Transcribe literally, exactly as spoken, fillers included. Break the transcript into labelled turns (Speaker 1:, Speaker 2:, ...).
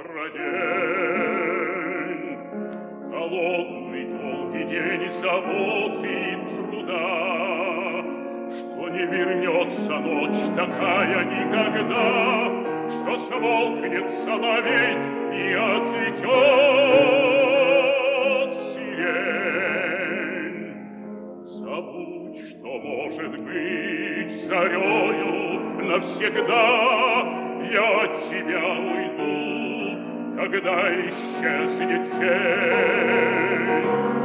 Speaker 1: завтра день, голодный долгий день забот и труда, что не вернется ночь такая никогда, что смолкнет соловей и ответет сирень. Забудь, что может быть зарею навсегда, я от тебя уйду, когда исчезнет тень.